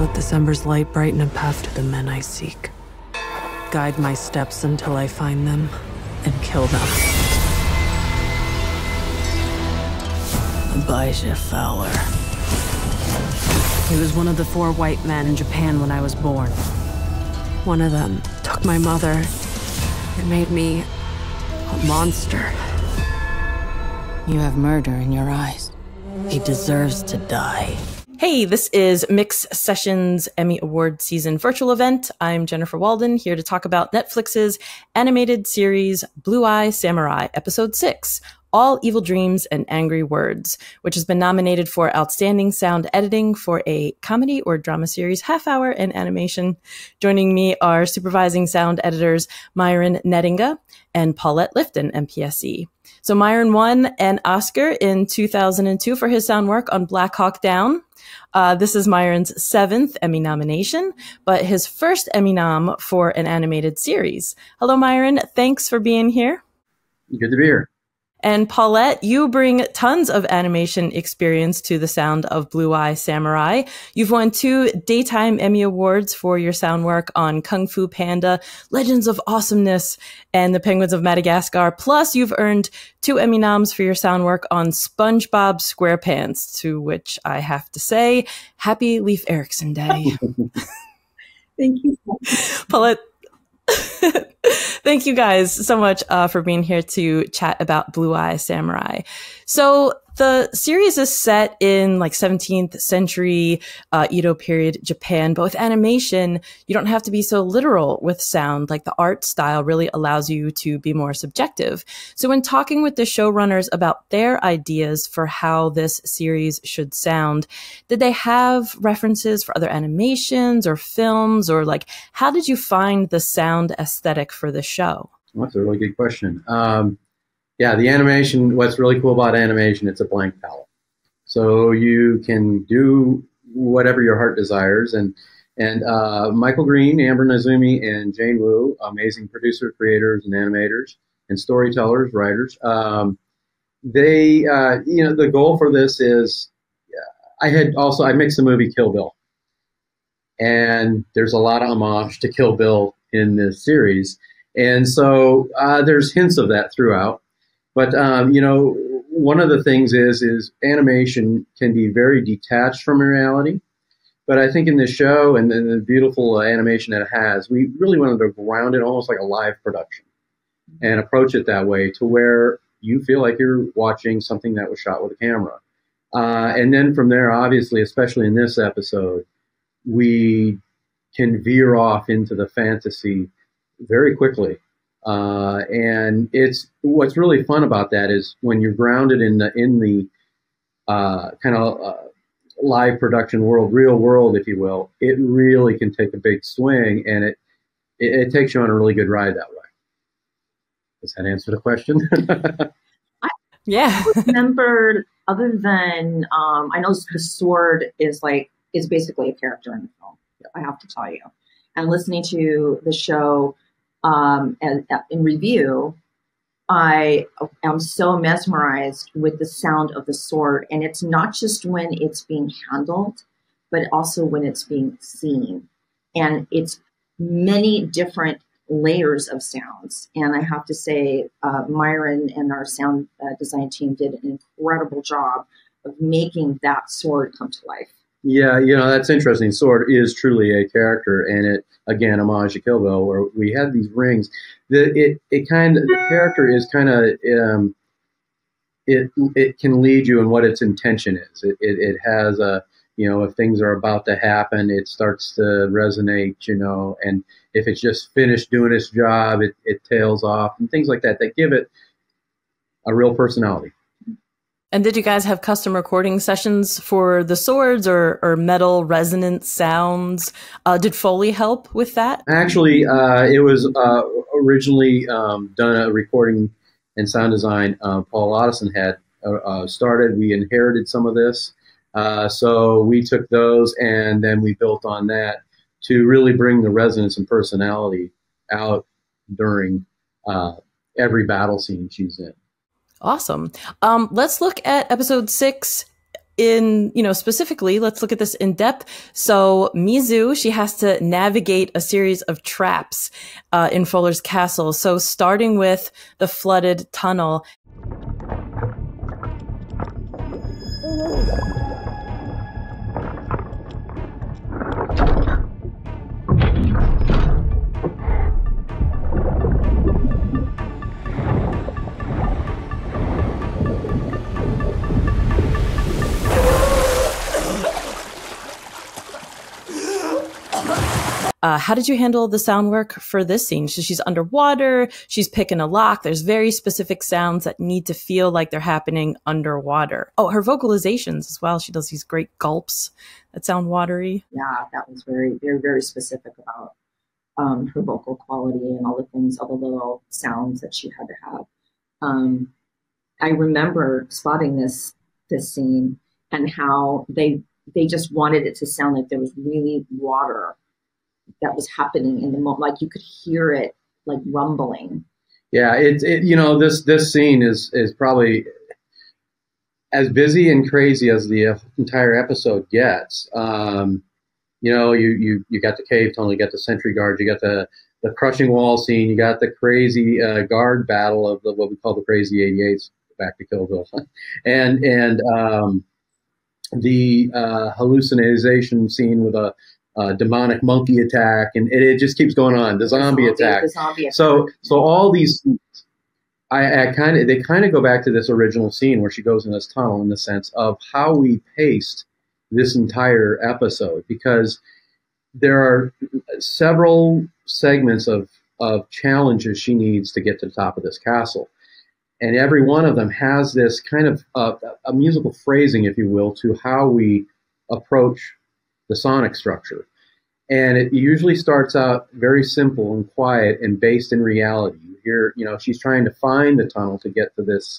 Let December's light brighten a path to the men I seek. Guide my steps until I find them and kill them. Abijah Fowler. He was one of the 4 white men in Japan when I was born. One of them took my mother and made me a monster. You have murder in your eyes. He deserves to die. Hey, this is Mix Sessions Emmy Award Season virtual event. I'm Jennifer Walden, here to talk about Netflix's animated series Blue-Eye Samurai, Episode 6, All Evil Dreams and Angry Words, which has been nominated for Outstanding Sound Editing for a comedy or drama series half-hour in animation. Joining me are Supervising Sound Editors Myron Nettinga and Paulette Lifton, MPSE. So Myron won an Oscar in 2002 for his sound work on Black Hawk Down. This is Myron's 7th Emmy nomination, but his first Emmy nom for an animated series. Hello, Myron. Thanks for being here. Good to be here. And Paulette, you bring tons of animation experience to the sound of Blue-Eye Samurai. You've won 2 Daytime Emmy Awards for your sound work on Kung Fu Panda, Legends of Awesomeness, and The Penguins of Madagascar. Plus, you've earned 2 Emmy noms for your sound work on SpongeBob SquarePants, to which I have to say, Happy Leif Erikson Day. Thank you. Paulette, thank you guys so much for being here to chat about Blue-Eye Samurai. So the series is set in like 17th century Edo period Japan, but with animation, you don't have to be so literal with sound. Like the art style really allows you to be more subjective. So when talking with the showrunners about their ideas for how this series should sound, did they have references for other animations or films, or like how did you find the sound aesthetic for the show? Well, that's a really good question. Yeah, the animation, what's really cool about animation, it's a blank palette. So you can do whatever your heart desires. And Michael Green, Amber Nazumi, and Jane Wu, amazing producer, creators, and animators, and storytellers, writers, the goal for this is, I mixed the movie Kill Bill. And there's a lot of homage to Kill Bill in this series. And so there's hints of that throughout. But, one of the things is animation can be very detached from reality. But I think in this show and the beautiful animation that it has, we really wanted to ground it almost like a live production and approach it that way to where you feel like you're watching something that was shot with a camera. And then from there, obviously, especially in this episode, we can veer off into the fantasy very quickly. And what's really fun about that is when you're grounded in the kind of live production world, real world, if you will, it really can take a big swing, and it takes you on a really good ride that way. Does that answer the question? Yeah. I remember, other than I know the sword is basically a character in the film. I have to tell you, and listening to the show. And in review, I am so mesmerized with the sound of the sword. And it's not just when it's being handled, but also when it's being seen. And it's many different layers of sounds. And I have to say, Myron and our sound design team did an incredible job of making that sword come to life. Yeah, that's interesting. Sword is truly a character, and it, again, homage to Kill Bill, where we had these rings. The character is kind of, it can lead you in what its intention is. It has if things are about to happen, it starts to resonate, and if it's just finished doing its job, it tails off, and things like that. That give it a real personality. And did you guys have custom recording sessions for the swords or metal resonant sounds? Did Foley help with that? Actually, it was originally done a recording and sound design. Paul Otteson had started. We inherited some of this. So we took those and then we built on that to really bring the resonance and personality out during every battle scene she's in. Awesome. Let's look at episode 6, specifically, let's look at this in depth. So Mizu, she has to navigate a series of traps in Fuller's castle. So starting with the flooded tunnel. How did you handle the sound work for this scene? So she's underwater, she's picking a lock. There's very specific sounds that need to feel like they're happening underwater. Oh, her vocalizations as well. She does these great gulps that sound watery. Yeah, that was very, very, very specific about her vocal quality and all the things, all the little sounds that she had to have. I remember spotting this scene and how they just wanted it to sound like there was really water that was happening in the moment, like you could hear it like rumbling. Yeah, this scene is probably as busy and crazy as the entire episode gets. You got the cave tunnel, you got the sentry guards, you got the crushing wall scene, you got the crazy guard battle of what we call the crazy 88s, back to Kill Bill, and the hallucination scene with a demonic monkey attack, and it just keeps going on. The zombie attack. So all these, they kind of go back to this original scene where she goes in this tunnel, in the sense of how we paced this entire episode, because there are several segments of challenges she needs to get to the top of this castle. And every one of them has this kind of a musical phrasing, if you will, to how we approach the sonic structure. And it usually starts out very simple and quiet and based in reality. You hear, she's trying to find the tunnel to get to this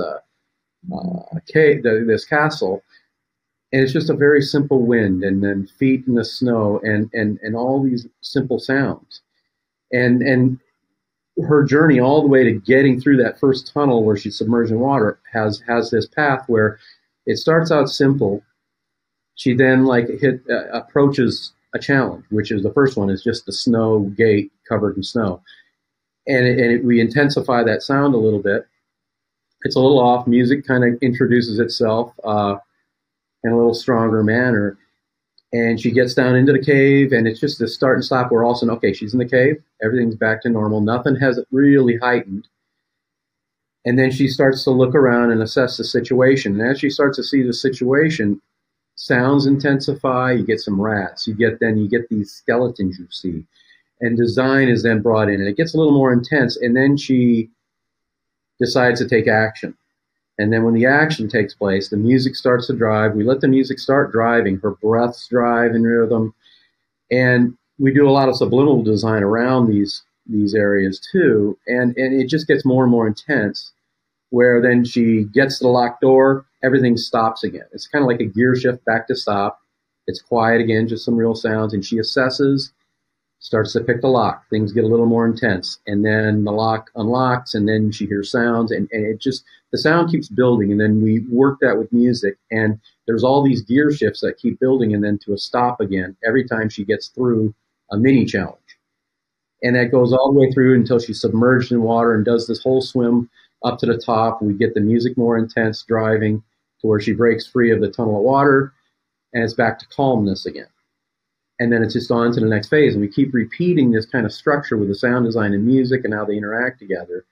castle. And it's just a very simple wind, and then feet in the snow, and all these simple sounds. And her journey all the way to getting through that first tunnel where she's submerged in water has this path where it starts out simple. She then approaches a challenge, which is the first one is just the snow gate covered in snow. And we intensify that sound a little bit. It's a little off. Music kind of introduces itself in a little stronger manner. And she gets down into the cave, and it's just this start and stop where all of a sudden, okay, she's in the cave. Everything's back to normal. Nothing has really heightened. And then she starts to look around and assess the situation. And as she starts to see the situation, sounds intensify, you get some rats, you get these skeletons you see, and design is then brought in, and it gets a little more intense, and then she decides to take action. And then when the action takes place, the music starts to drive. We let the music start driving, her breaths drive in rhythm, and we do a lot of subliminal design around these areas too, and it just gets more and more intense, where then she gets to the locked door, everything stops again. It's kind of like a gear shift back to stop. It's quiet again, just some real sounds, and she assesses, starts to pick the lock. Things get a little more intense, and then the lock unlocks, and then she hears sounds, and it just, the sound keeps building, and then we work that with music, and there's all these gear shifts that keep building, and then to a stop again every time she gets through a mini challenge. And that goes all the way through until she's submerged in water and does this whole swim up to the top. We get the music more intense, driving to where she breaks free of the tunnel of water, and it's back to calmness again. And then it's just on to the next phase, and we keep repeating this kind of structure with the sound design and music and how they interact together,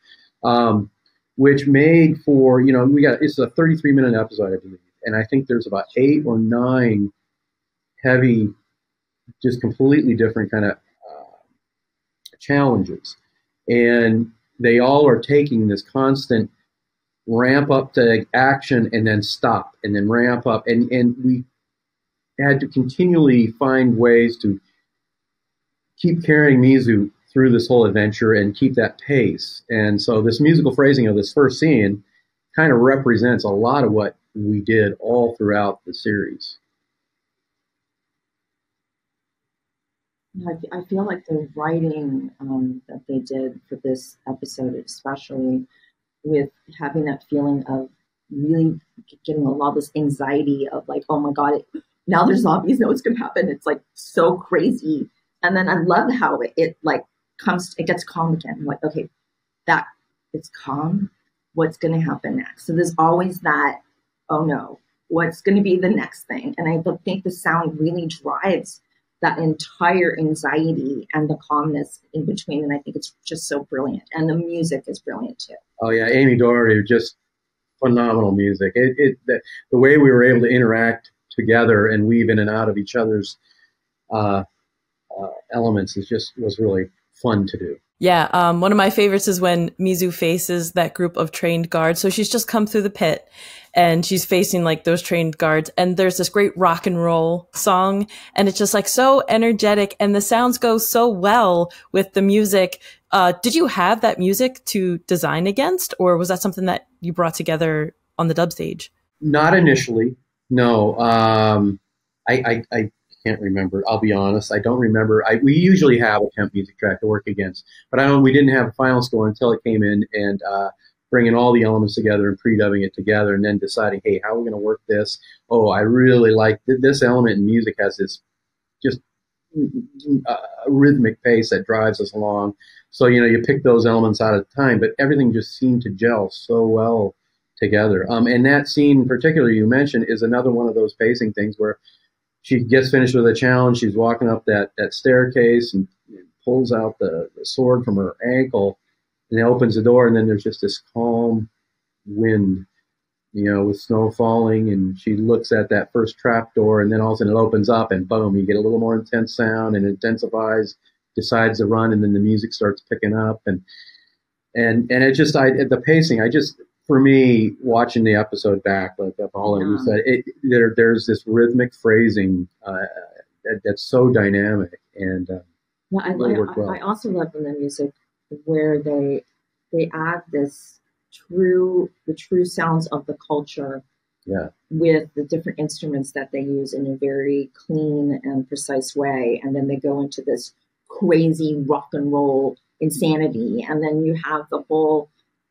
which made for, it's a 33-minute episode, I believe, and I think there's about 8 or 9 heavy, just completely different kind of challenges. And they all are taking this constant ramp up to action and then stop and then ramp up. And we had to continually find ways to keep carrying Mizu through this whole adventure and keep that pace. And so this musical phrasing of this first scene kind of represents a lot of what we did all throughout the series. I feel like the writing that they did for this episode, especially with having that feeling of really getting a lot of this anxiety of like, oh my God, now there's zombies, know what's going to happen. It's like so crazy. And then I love how it like it gets calm again. I'm like, okay, that it's calm. What's going to happen next? So there's always that, oh no, what's going to be the next thing? And I think the sound really drives that entire anxiety and the calmness in between. And I think it's just so brilliant. And the music is brilliant too. Oh yeah, Amy Doherty, just phenomenal music. The way we were able to interact together and weave in and out of each other's elements was really fun to do. Yeah, one of my favorites is when Mizu faces that group of trained guards. So she's just come through the pit and she's facing like those trained guards. And there's this great rock and roll song. And it's just like so energetic and the sounds go so well with the music. Did you have that music to design against, or was that something that you brought together on the dub stage? Not initially, no. I can't remember. I'll be honest. I don't remember. We usually have a temp music track to work against, but we didn't have a final score until it came in and bringing all the elements together and pre-dubbing it together and then deciding, hey, how are we going to work this? Oh, I really like this element in music has this just rhythmic pace that drives us along. So, you pick those elements out at a time, but everything just seemed to gel so well together. And that scene in particular you mentioned is another one of those pacing things where she gets finished with a challenge. She's walking up that staircase and pulls out the sword from her ankle and opens the door. And then there's just this calm wind, with snow falling. And she looks at that first trap door and then all of a sudden it opens up and boom, you get a little more intense sound and it intensifies, decides to run. And then the music starts picking up and it just, the pacing, for me, watching the episode back, like Paulette, you said, there's this rhythmic phrasing that's so dynamic, and I also love in the music where they add the true sounds of the culture, with the different instruments that they use in a very clean and precise way, and then they go into this crazy rock and roll insanity, and then you have the whole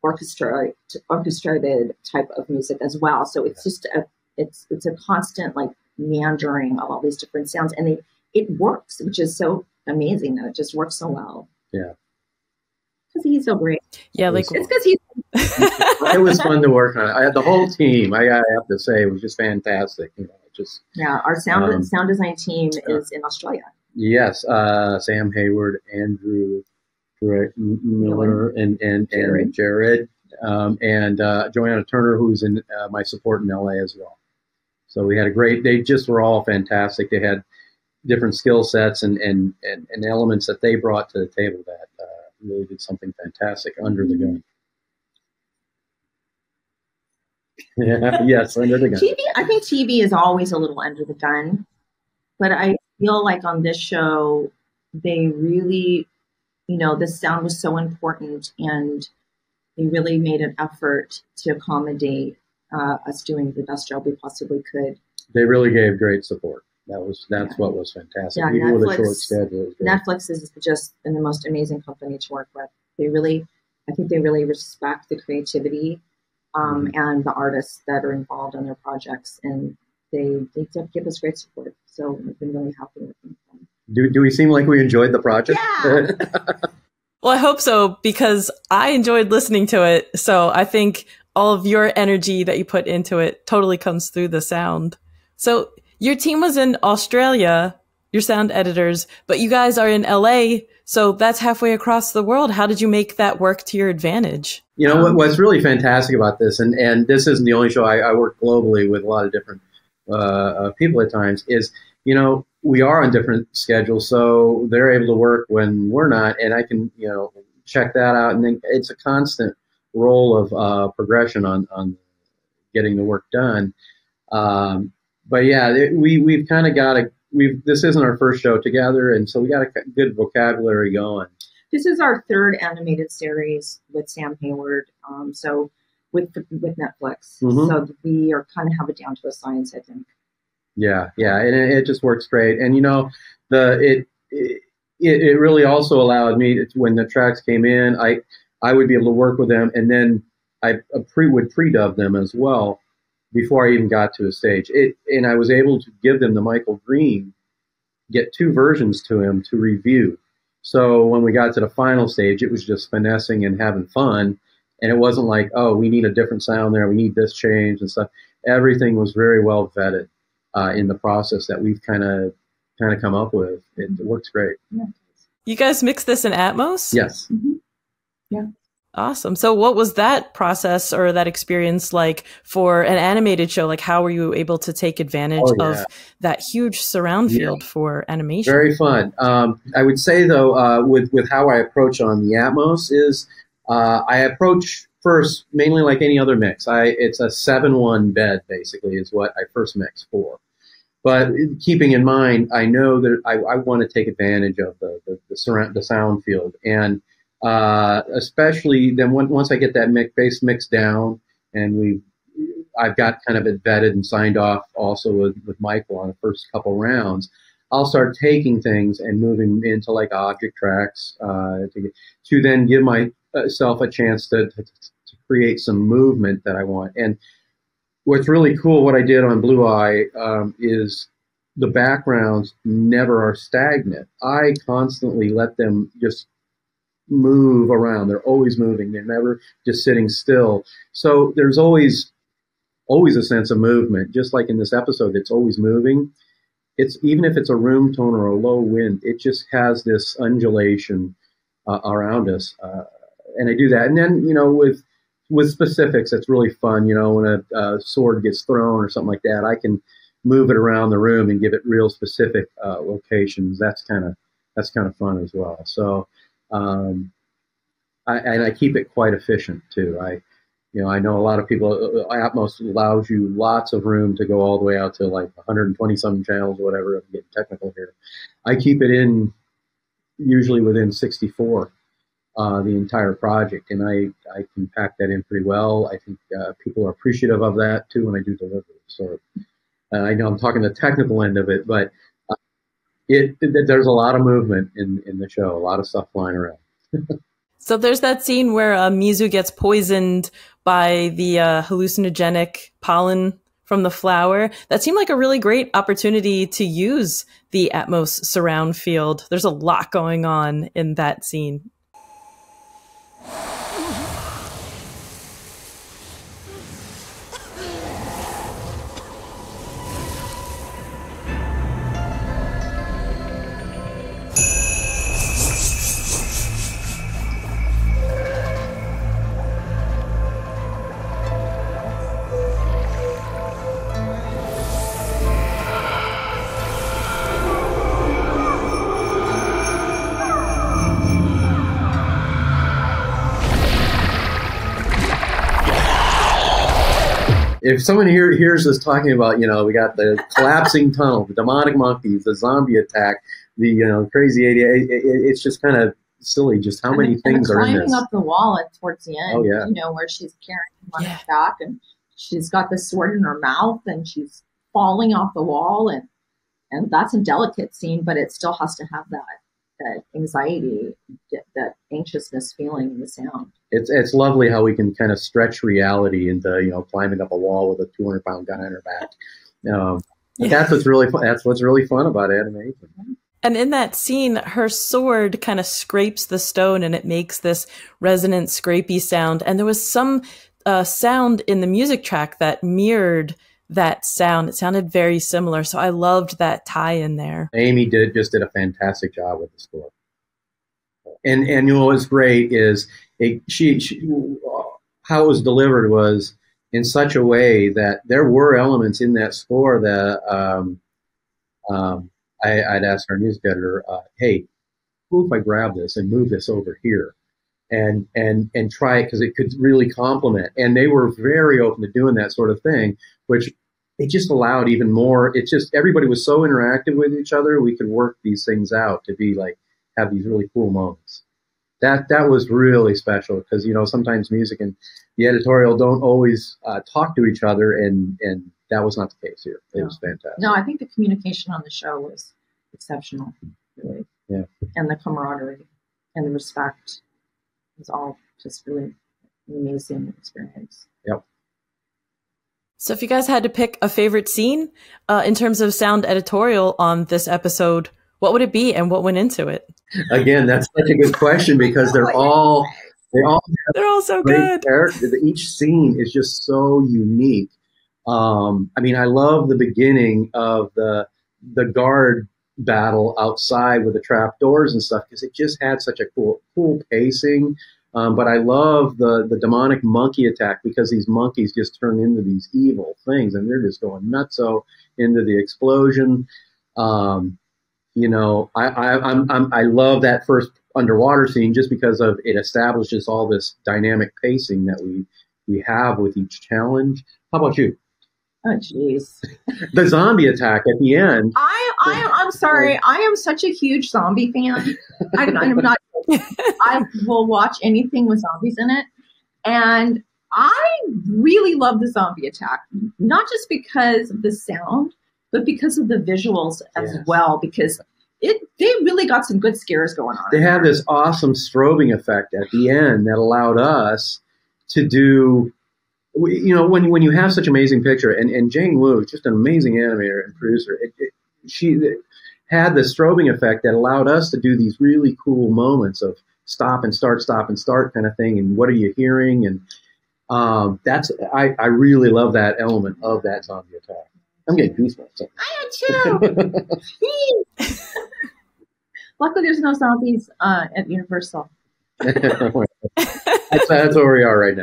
orchestrated type of music as well. So it's just it's a constant like meandering of all these different sounds, and it works, which is so amazing that it just works so well. Yeah, because he's so great. Yeah, like it's because he's. It was fun to work on. I had the whole team. I have to say, it was just fantastic. Our sound design team is in Australia. Yes, Sam Hayward, Andrew Miller and Jared, and Joanna Turner, who's in my support in LA as well. So we had they just were all fantastic. They had different skill sets and elements that they brought to the table that really did something fantastic under the gun. Yes, under the gun. I think TV is always a little under the gun, but I feel like on this show, they really, the sound was so important, and they really made an effort to accommodate us doing the best job we possibly could. They really gave great support. That's what was fantastic. Yeah, even with a short schedule. Netflix is just the most amazing company to work with. I think they really respect the creativity and the artists that are involved in their projects, and they give us great support. So I've been really happy with them. Do we seem like we enjoyed the project? Yeah. Well, I hope so, because I enjoyed listening to it. So I think all of your energy that you put into it totally comes through the sound. So your team was in Australia, your sound editors, but you guys are in LA. So that's halfway across the world. How did you make that work to your advantage? What's really fantastic about this, and this isn't the only show, I work globally with a lot of different people at times, is, we are on different schedules, so they're able to work when we're not, and I can, check that out. And then it's a constant role of progression on getting the work done. But yeah, we've kind of got this isn't our first show together, and so we got a good vocabulary going. This is our third animated series with Sam Hayward, so with Netflix. Mm-hmm. So we are kind of have it down to a science, I think. Yeah, and it just works great. And it really also allowed me when the tracks came in, I would be able to work with them and then I would pre-dub them as well before I even got to a stage. And I was able to give them to Michael Green, get 2 versions to him to review. So when we got to the final stage, it was just finessing and having fun. And it wasn't like, oh, we need a different sound there, we need this change and stuff. Everything was very well vetted in the process that we've kind of come up with. It works great. Yeah. You guys mix this in Atmos? Yes. Mm-hmm. Yeah. Awesome. So what was that process or that experience like for an animated show? Like, how were you able to take advantage of that huge surround field for animation? Very fun. I would say, though, with how I approach on the Atmos is I approach first mainly like any other mix. It's a 7-1 bed, basically, is what I first mix for. But keeping in mind, I know that I want to take advantage of the sound field, and especially then once I get that bass mix down, and I've got kind of it vetted and signed off also with Michael on the first couple rounds, I'll start taking things and moving into like object tracks to then give myself a chance to create some movement that I want. And what's really cool, what I did on Blue Eye, is the backgrounds never are stagnant. I constantly let them just move around. They're always moving. They're never just sitting still. So there's always a sense of movement. Just like in this episode, it's always moving. It's even if it's a room tone or a low wind, it just has this undulation around us. And I do that. And then, with specifics, it's really fun. When a sword gets thrown or something like that, I can move it around the room and give it real specific locations. That's kind of fun as well. So, I keep it quite efficient too. I know a lot of people. Atmos allows you lots of room to go all the way out to like 120 some channels or whatever. I'm getting technical here. I keep it in usually within 64. The entire project, and I can pack that in pretty well. I think people are appreciative of that too when I do delivery. So I know I'm talking the technical end of it, but there's a lot of movement in the show, a lot of stuff flying around. So there's that scene where Mizu gets poisoned by the hallucinogenic pollen from the flower. That seemed like a really great opportunity to use the Atmos surround field. There's a lot going on in that scene. If someone hears us talking about, we got the collapsing tunnel, the demonic monkeys, the zombie attack, the crazy 88, it's just kind of silly just how many things are in this. Climbing up the wall towards the end, oh, yeah. Where she's carrying him on her back, and she's got the sword in her mouth, and she's falling off the wall, and that's a delicate scene, but it still has to have that anxiety, that anxiousness feeling in the sound. It's lovely how we can kind of stretch reality into climbing up a wall with a 200-pound guy on her back. That's what's really fun. That's what's really fun about animation. And in that scene, her sword kind of scrapes the stone, and it makes this resonant, scrapey sound. And there was some sound in the music track that mirrored that sound. It sounded very similar. So I loved that tie in there. Amy just did a fantastic job with the score. And what's great is she how it was delivered was in such a way that there were elements in that score that I'd ask our music editor, hey, what if I grab this and move this over here and try it, because it could really complement. And they were very open to doing that sort of thing, which it just allowed even more. It's just everybody was so interactive with each other. We could work these things out to be like have these really cool moments. That was really special, because sometimes music and the editorial don't always talk to each other, and that was not the case here. It was fantastic. No, I think the communication on the show was exceptional, really. Yeah. And the camaraderie and the respect was all just really, amazing experience. Yep. So if you guys had to pick a favorite scene in terms of sound editorial on this episode, what would it be and what went into it? Again, that's such a good question because they're all so great good. characters. Each scene is just so unique. I mean, I love the beginning of the guard battle outside with the trap doors and stuff because it just had such a cool pacing. But I love the demonic monkey attack because these monkeys just turn into these evil things and they're just going nutso into the explosion. You know, I love that first underwater scene just because of it establishes all this dynamic pacing that we have with each challenge. How about you? Oh, jeez. The zombie attack at the end. I'm sorry. I am such a huge zombie fan. I'm not. I will watch anything with zombies in it. And I really love the zombie attack, not just because of the sound, but because of the visuals as well, because they really got some good scares going on. They had this awesome strobing effect at the end that allowed us to do, you know, when you have such amazing picture, and Jane Wu is just an amazing animator and producer, she had the strobing effect that allowed us to do these really cool moments of stop and start kind of thing, and what are you hearing? And I really love that element of that zombie attack. I'm getting goosebumps. I am too. Luckily, there's no zombies at Universal. That's where we are right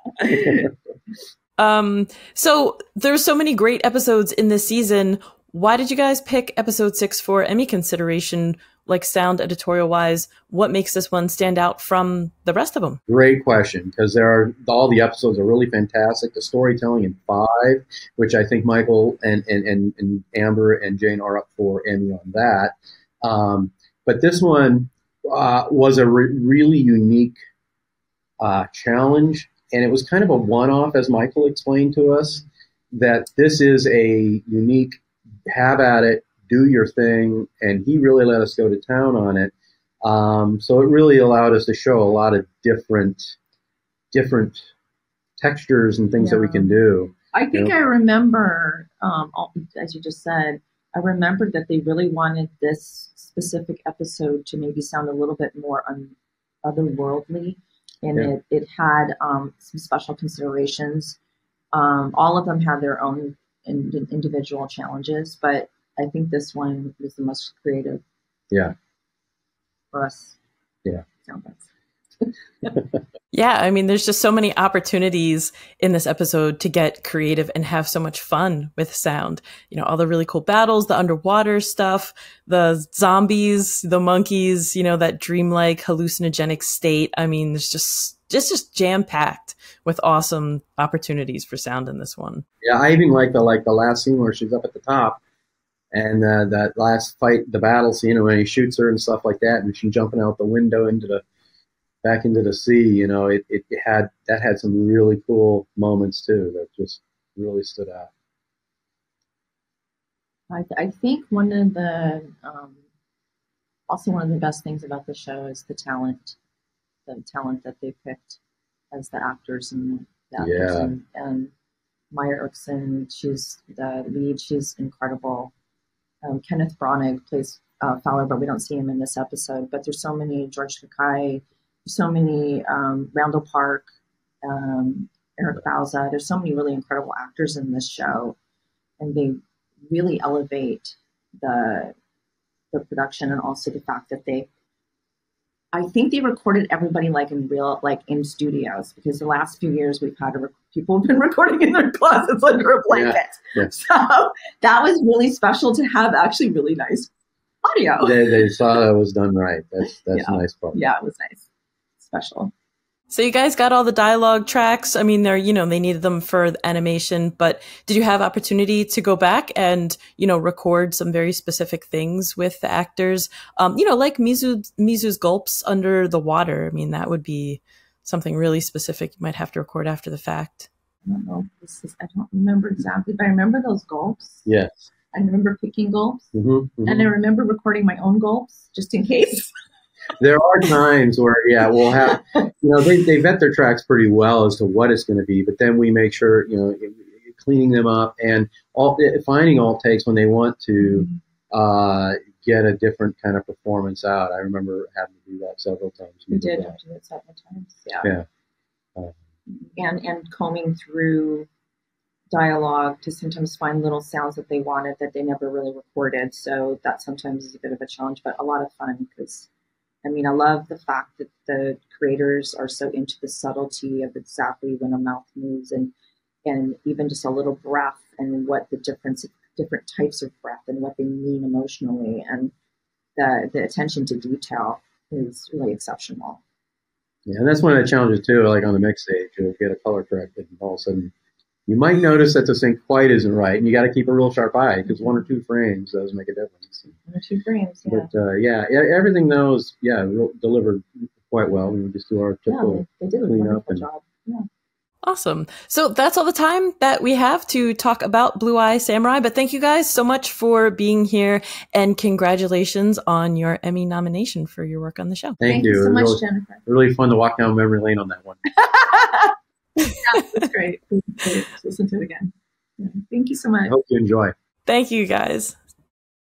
now. So there's so many great episodes in this season. Why did you guys pick episode 6 for Emmy consideration, like sound editorial wise? What makes this one stand out from the rest of them? Great question, because all the episodes are really fantastic. The storytelling in 5, which I think Michael and Amber and Jane are up for Emmy on that. But this one was a really unique challenge, and it was kind of a one-off, as Michael explained to us, that this is a unique have at it, do your thing, and he really let us go to town on it. So it really allowed us to show a lot of different textures and things that we can do. I think I remember, as you just said, I remembered that they really wanted this specific episode to maybe sound a little bit more otherworldly, and it had some special considerations. All of them had their own individual challenges, but I think this one was the most creative. Yeah. For us. Yeah. Yeah, I mean, there's just so many opportunities in this episode to get creative and have so much fun with sound. You know, all the really cool battles, the underwater stuff, the zombies, the monkeys, you know, that dreamlike hallucinogenic state. I mean, there's just jam-packed with awesome opportunities for sound in this one. Yeah, I even like the last scene where she's up at the top, and that last fight, the battle scene, when he shoots her and stuff like that, and she's jumping out the window back into the sea. You know, it had some really cool moments too that just really stood out. I think one of the best things about the show is the talent that they picked as the actors and the actors. And Maya Erkson, she's the lead. She's incredible. Kenneth Branagh plays Fowler, but we don't see him in this episode. But there's so many, George Takei, so many, Randall Park, Eric Bauza. There's so many really incredible actors in this show, and they really elevate the production, and also the fact that I think they recorded everybody in studios, because the last few years we've had people have been recording in their closets under a blanket. Yeah. So that was really special to have actually really nice audio. They saw it was done right. That's a nice part. Yeah, it was nice. Special. So you guys got all the dialogue tracks. I mean, they needed them for the animation, but did you have opportunity to go back and, record some very specific things with the actors? Like Mizu's gulps under the water. I mean, that would be something really specific you might have to record after the fact. I don't know. I don't remember exactly, but I remember those gulps. Yes. I remember picking gulps, and I remember recording my own gulps just in case. There are times where, yeah, we'll have, they vet their tracks pretty well as to what it's going to be, but then we make sure, cleaning them up and finding alt takes when they want to get a different kind of performance out. I remember having to do that several times. We did have to do it several times. Yeah. And combing through dialogue to sometimes find little sounds that they wanted that they never really recorded. So that sometimes is a bit of a challenge, but a lot of fun because, I love the fact that the creators are so into the subtlety of exactly when a mouth moves and even just a little breath and what the different types of breath and what they mean emotionally. And the attention to detail is really exceptional. Yeah, and that's one of the challenges too, like on the mix stage, you'll get a color corrected and all of a sudden you might notice that the sync quite isn't right, and you got to keep a real sharp eye because 1 or 2 frames does make a difference. 1 or 2 frames, yeah. But everything though is delivered quite well. We just do our typical they did a wonderful job. Yeah. Awesome. So that's all the time that we have to talk about Blue Eye Samurai. But thank you guys so much for being here, and congratulations on your Emmy nomination for your work on the show. Thank you so much, Jennifer. Really fun to walk down memory lane on that one. Yeah, that's great. Listen to it again. Yeah, thank you so much. I hope you enjoy. Thank you, guys.